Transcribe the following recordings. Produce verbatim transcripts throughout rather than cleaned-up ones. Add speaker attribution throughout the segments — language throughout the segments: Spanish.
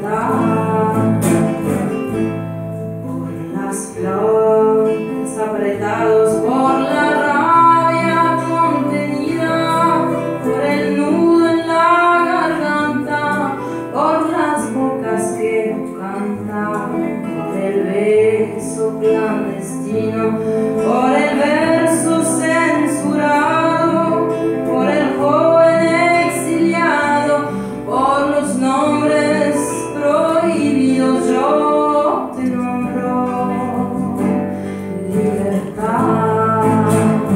Speaker 1: libertad. Por las flores apretados, por la rabia contenida, por el nudo en la garganta, por las bocas que no cantan, por el beso clandestino, por el verso censurado, por el joven exiliado, por los nombres prohibidos. Yo te nombro libertad.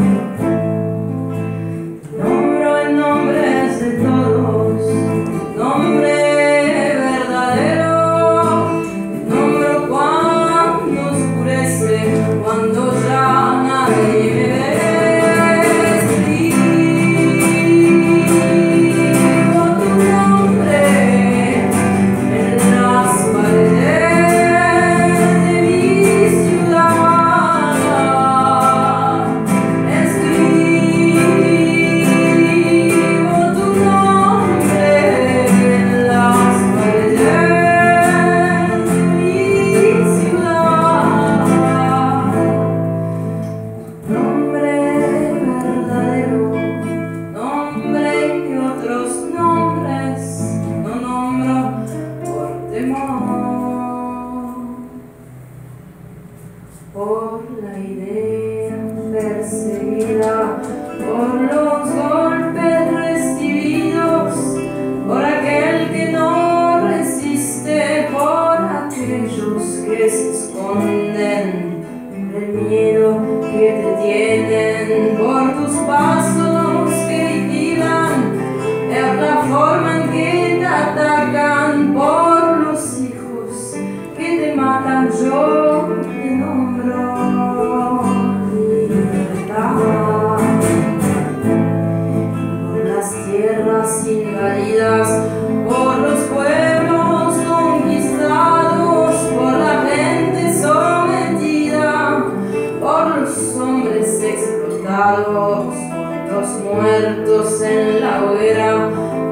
Speaker 1: Nombro en nombres de todos, nombre verdadero. Nombro cuando oscurece, cuando ya nadie me ve. Escribo tu nombre en las paredes de mi ciudad. Escribo tu nombre en las paredes de mi ciudad. Nombre verdadero, nombre que otros nombres no nombro por temor, por la idea perseguida, por los golpes recibidos, por aquel que no resiste, por aquellos que se esconden, por el miedo que te tienen, por tus pasos que vigilan, por la forma en que te atacan, por los hijos que te matan. Yo te nombro libertad. Por las tierras invadidas, por los pueblos conquistados, por la gente sometida, por los hombres explotados, por los muertos en la hoguera,